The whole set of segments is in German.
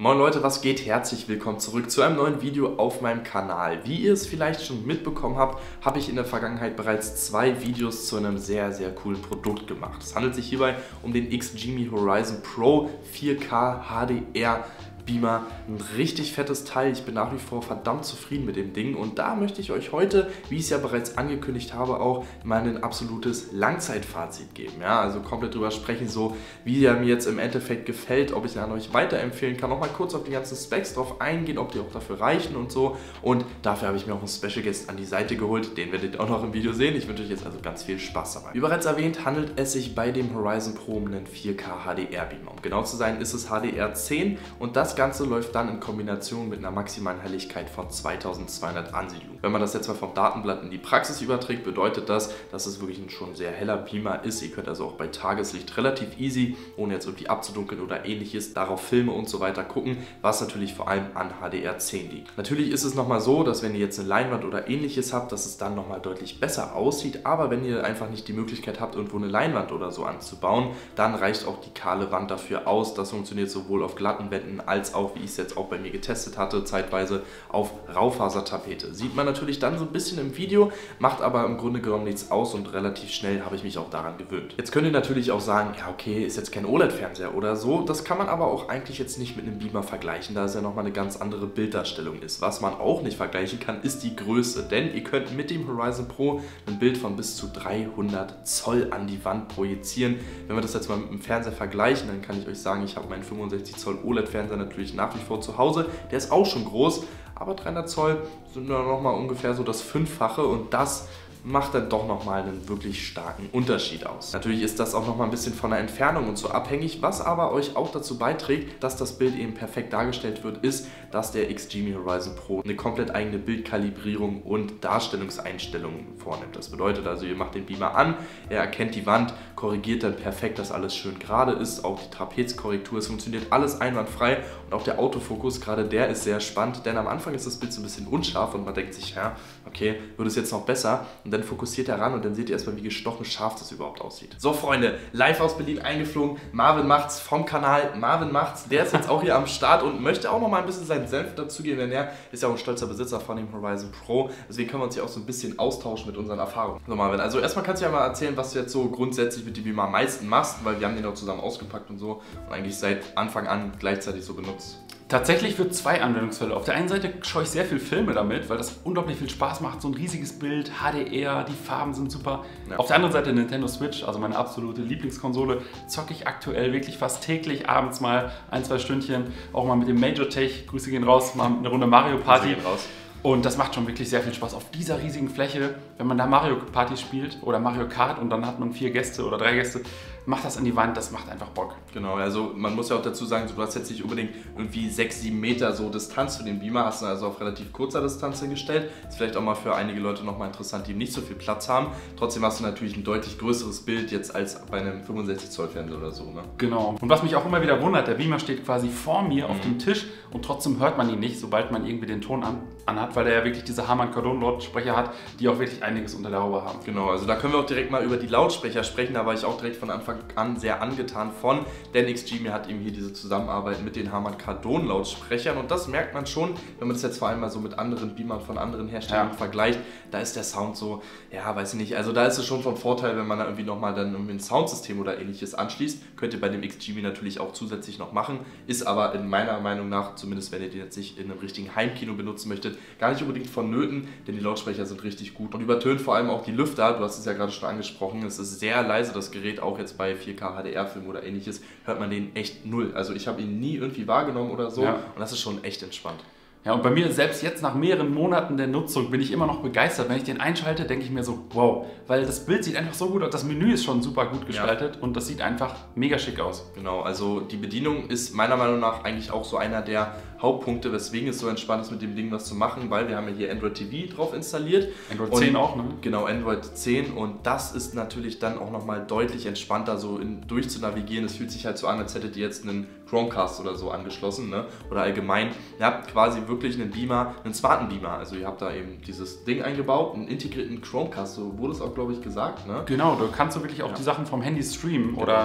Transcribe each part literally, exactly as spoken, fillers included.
Moin Leute, was geht? Herzlich willkommen zurück zu einem neuen Video auf meinem Kanal. Wie ihr es vielleicht schon mitbekommen habt, habe ich in der Vergangenheit bereits zwei Videos zu einem sehr, sehr coolen Produkt gemacht. Es handelt sich hierbei um den X G M E Horizon Pro vier K H D R Beamer. Ein richtig fettes Teil. Ich bin nach wie vor verdammt zufrieden mit dem Ding und da möchte ich euch heute, wie ich es ja bereits angekündigt habe, auch mal ein absolutes Langzeitfazit geben. Ja, also komplett drüber sprechen, so wie er mir jetzt im Endeffekt gefällt, ob ich ihn an euch weiterempfehlen kann, noch mal kurz auf die ganzen Specs drauf eingehen, ob die auch dafür reichen und so. Und dafür habe ich mir auch einen Special Guest an die Seite geholt, den werdet ihr auch noch im Video sehen. Ich wünsche euch jetzt also ganz viel Spaß dabei. Wie bereits erwähnt, handelt es sich bei dem Horizon Pro um einen vier K H D R Beamer. Um genau zu sein, ist es H D R zehn und das Das Ganze läuft dann in Kombination mit einer maximalen Helligkeit von zweitausendzweihundert Ansiedlung. Wenn man das jetzt mal vom Datenblatt in die Praxis überträgt, bedeutet das, dass es wirklich ein schon sehr heller Beamer ist. Ihr könnt also auch bei Tageslicht relativ easy, ohne jetzt irgendwie abzudunkeln oder ähnliches, darauf Filme und so weiter gucken, was natürlich vor allem an H D R zehn liegt. Natürlich ist es nochmal so, dass wenn ihr jetzt eine Leinwand oder ähnliches habt, dass es dann nochmal deutlich besser aussieht, aber wenn ihr einfach nicht die Möglichkeit habt, irgendwo eine Leinwand oder so anzubauen, dann reicht auch die kahle Wand dafür aus. Das funktioniert sowohl auf glatten Wänden als als auch, wie ich es jetzt auch bei mir getestet hatte, zeitweise auf Raufasertapete. Sieht man natürlich dann so ein bisschen im Video, macht aber im Grunde genommen nichts aus und relativ schnell habe ich mich auch daran gewöhnt. Jetzt könnt ihr natürlich auch sagen, ja okay, ist jetzt kein O L E D-Fernseher oder so. Das kann man aber auch eigentlich jetzt nicht mit einem Beamer vergleichen, da es ja nochmal eine ganz andere Bilddarstellung ist. Was man auch nicht vergleichen kann, ist die Größe, denn ihr könnt mit dem Horizon Pro ein Bild von bis zu dreihundert Zoll an die Wand projizieren. Wenn wir das jetzt mal mit dem Fernseher vergleichen, dann kann ich euch sagen, ich habe meinen fünfundsechzig Zoll O L E D-Fernseher natürlich nach wie vor zu Hause. Der ist auch schon groß, aber dreihundert Zoll sind dann nochmal ungefähr so das Fünffache und das macht dann doch nochmal einen wirklich starken Unterschied aus. Natürlich ist das auch nochmal ein bisschen von der Entfernung und so abhängig, was aber euch auch dazu beiträgt, dass das Bild eben perfekt dargestellt wird, ist, dass der X G M E Horizon Pro eine komplett eigene Bildkalibrierung und Darstellungseinstellungen vornimmt. Das bedeutet also, ihr macht den Beamer an, er erkennt die Wand, korrigiert dann perfekt, dass alles schön gerade ist, auch die Trapezkorrektur, es funktioniert alles einwandfrei und auch der Autofokus, gerade der ist sehr spannend, denn am Anfang ist das Bild so ein bisschen unscharf und man denkt sich, ja, okay, wird es jetzt noch besser? Und dann fokussiert er ran und dann seht ihr erstmal, wie gestochen scharf das überhaupt aussieht. So Freunde, live aus Berlin eingeflogen, Marvin macht's vom Kanal, Marvin macht's, der ist jetzt auch hier am Start und möchte auch noch mal ein bisschen seinen Senf dazugeben, denn er ist ja auch ein stolzer Besitzer von dem Horizon Pro, deswegen können wir uns hier auch so ein bisschen austauschen mit unseren Erfahrungen. So Marvin, also erstmal kannst du ja mal erzählen, was du jetzt so grundsätzlich mit dem Beamer am meisten machst, weil wir haben den auch zusammen ausgepackt und so und eigentlich seit Anfang an gleichzeitig so benutzt. Tatsächlich für zwei Anwendungsfälle. Auf der einen Seite schaue ich sehr viel Filme damit, weil das unglaublich viel Spaß macht. So ein riesiges Bild, H D R, die Farben sind super. Ja. Auf der anderen Seite Nintendo Switch, also meine absolute Lieblingskonsole, zocke ich aktuell wirklich fast täglich, abends mal ein, zwei Stündchen, auch mal mit dem Major Tech, Grüße gehen raus, mal eine Runde Mario Party. Grüße gehen raus. Und das macht schon wirklich sehr viel Spaß. Auf dieser riesigen Fläche, wenn man da Mario Party spielt oder Mario Kart und dann hat man vier Gäste oder drei Gäste, macht das an die Wand, das macht einfach Bock. Genau, also man muss ja auch dazu sagen, du hast jetzt nicht unbedingt irgendwie sechs, sieben Meter so Distanz zu dem Beamer, hast du also auf relativ kurzer Distanz hingestellt. Ist vielleicht auch mal für einige Leute nochmal interessant, die nicht so viel Platz haben. Trotzdem hast du natürlich ein deutlich größeres Bild jetzt als bei einem fünfundsechzig Zoll Fernseher oder so. Ne? Genau. Und was mich auch immer wieder wundert, der Beamer steht quasi vor mir mhm. auf dem Tisch und trotzdem hört man ihn nicht, sobald man irgendwie den Ton an, anhat, weil er ja wirklich diese Harman Kardon Lautsprecher hat, die auch wirklich einiges unter der Haube haben. Genau, also da können wir auch direkt mal über die Lautsprecher sprechen, da war ich auch direkt von Anfang an sehr angetan von, denn X G M E hat eben hier diese Zusammenarbeit mit den Harman Kardon Lautsprechern und das merkt man schon, wenn man das jetzt vor allem mal so mit anderen Beamern von anderen Herstellern ja. vergleicht, da ist der Sound so, ja, weiß ich nicht, also da ist es schon von Vorteil, wenn man da irgendwie nochmal dann irgendwie ein Soundsystem oder ähnliches anschließt, könnt ihr bei dem X G M E natürlich auch zusätzlich noch machen, ist aber in meiner Meinung nach, zumindest wenn ihr den jetzt nicht in einem richtigen Heimkino benutzen möchtet, gar nicht unbedingt vonnöten, denn die Lautsprecher sind richtig gut und übertönt vor allem auch die Lüfter, du hast es ja gerade schon angesprochen, es ist sehr leise, das Gerät, auch jetzt bei vier K H D R Film oder ähnliches, hört man den echt null. Also ich habe ihn nie irgendwie wahrgenommen oder so ja. und das ist schon echt entspannt. Ja, und bei mir, selbst jetzt nach mehreren Monaten der Nutzung, bin ich immer noch begeistert. Wenn ich den einschalte, denke ich mir so, wow, weil das Bild sieht einfach so gut aus, das Menü ist schon super gut gestaltet ja. und das sieht einfach mega schick aus. Genau, also die Bedienung ist meiner Meinung nach eigentlich auch so einer der Hauptpunkte, weswegen es so entspannt ist, mit dem Ding was zu machen, weil wir haben ja hier Android T V drauf installiert. Android zehn auch, ne? Genau, Android zehn und das ist natürlich dann auch nochmal deutlich entspannter, so in, durchzunavigieren. Es fühlt sich halt so an, als hättet ihr jetzt einen Chromecast oder so angeschlossen, ne? Oder allgemein, ihr habt quasi wirklich einen Beamer, einen smarten Beamer, also ihr habt da eben dieses Ding eingebaut, einen integrierten Chromecast, so wurde es auch, glaube ich, gesagt, ne? Genau, da kannst du wirklich auch ja. die Sachen vom Handy streamen genau. oder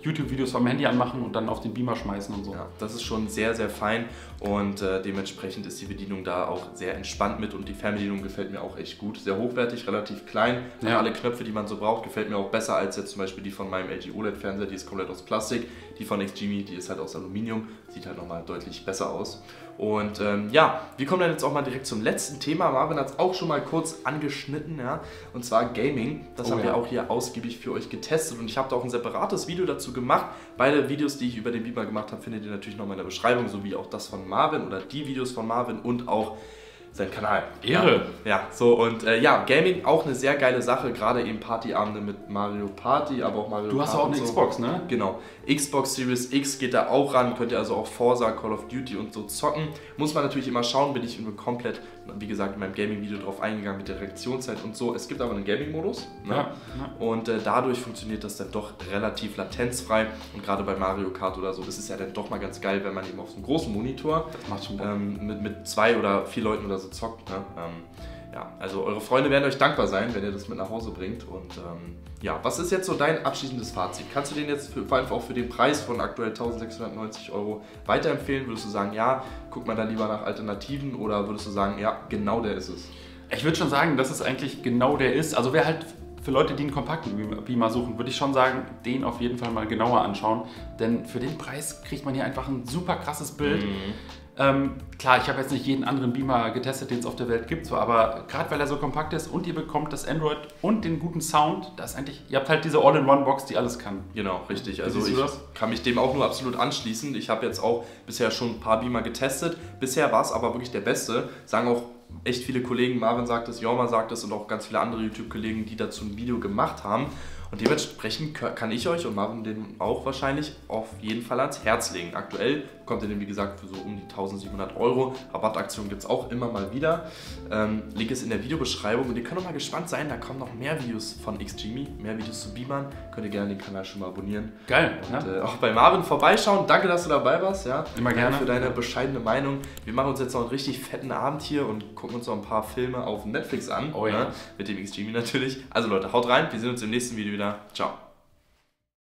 YouTube-Videos vom Handy anmachen und dann auf den Beamer schmeißen und so. Ja, das ist schon sehr, sehr fein und äh, dementsprechend ist die Bedienung da auch sehr entspannt mit und die Fernbedienung gefällt mir auch echt gut. Sehr hochwertig, relativ klein, ja. Alle Knöpfe, die man so braucht, gefällt mir auch besser als jetzt zum Beispiel die von meinem L G O L E D-Fernseher, die ist komplett aus Plastik. Die von Xgimi, die ist halt aus Aluminium, sieht halt nochmal deutlich besser aus. Und ähm, ja, wir kommen dann jetzt auch mal direkt zum letzten Thema. Marvin hat es auch schon mal kurz angeschnitten, ja, und zwar Gaming. Das oh, haben ja. wir auch hier ausgiebig für euch getestet und ich habe da auch ein separates Video dazu gemacht. Beide Videos, die ich über den Beamer gemacht habe, findet ihr natürlich nochmal in der Beschreibung, sowie auch das von Marvin oder die Videos von Marvin und auch sein Kanal. Ehre! Ja, so und äh, ja, Gaming auch eine sehr geile Sache, gerade eben Partyabende mit Mario Party, aber auch Mario Kart. Du hast auch eine so. Xbox, ne? Genau. Xbox Series X geht da auch ran, könnt ihr also auch Forza, Call of Duty und so zocken. Muss man natürlich immer schauen, bin ich komplett, wie gesagt, in meinem Gaming-Video drauf eingegangen mit der Reaktionszeit und so. Es gibt aber einen Gaming-Modus, ne? ja, ja. Und äh, dadurch funktioniert das dann doch relativ latenzfrei und gerade bei Mario Kart oder so ist es ja dann doch mal ganz geil, wenn man eben auf so einem großen Monitor das macht schon ähm, mit, mit zwei oder vier Leuten oder so zockt. Ne? Ähm, ja, also eure Freunde werden euch dankbar sein, wenn ihr das mit nach Hause bringt. Und ähm, ja, was ist jetzt so dein abschließendes Fazit? Kannst du den jetzt für, vor allem auch für den Preis von aktuell eintausendsechshundertneunzig Euro weiterempfehlen? Würdest du sagen, ja, guck mal da lieber nach Alternativen oder würdest du sagen, ja, genau der ist es? Ich würde schon sagen, dass es eigentlich genau der ist. Also wer halt für Leute, die einen kompakten Beamer suchen, würde ich schon sagen, den auf jeden Fall mal genauer anschauen. Denn für den Preis kriegt man hier einfach ein super krasses Bild. Mhm. Ähm, klar, ich habe jetzt nicht jeden anderen Beamer getestet, den es auf der Welt gibt, so, aber gerade weil er so kompakt ist und ihr bekommt das Android und den guten Sound, das ist eigentlich, ihr habt halt diese All-in-One-Box, die alles kann. Genau, richtig. Also ich kann mich dem auch nur absolut anschließen. Ich habe jetzt auch bisher schon ein paar Beamer getestet. Bisher war es aber wirklich der beste. Sagen auch echt viele Kollegen, Marvin sagt es, Jorma sagt es und auch ganz viele andere YouTube-Kollegen, die dazu ein Video gemacht haben. Und dementsprechend kann ich euch und Marvin den auch wahrscheinlich auf jeden Fall ans Herz legen. Aktuell bekommt ihr den, wie gesagt, für so um die eintausendsiebenhundert Euro. Rabattaktion gibt es auch immer mal wieder. Ähm, Link ist in der Videobeschreibung und ihr könnt auch mal gespannt sein, da kommen noch mehr Videos von Xgimi, mehr Videos zu Beamern. Könnt ihr gerne den Kanal schon mal abonnieren. Geil. Und ja. äh, auch bei Marvin vorbeischauen. Danke, dass du dabei warst. Ja. Immer gerne. Danke für deine bescheidene Meinung. Wir machen uns jetzt noch einen richtig fetten Abend hier und gucken uns noch ein paar Filme auf Netflix an. Oh ja. Ne? Mit dem Xgimi natürlich. Also Leute, haut rein. Wir sehen uns im nächsten Video wieder. Ciao.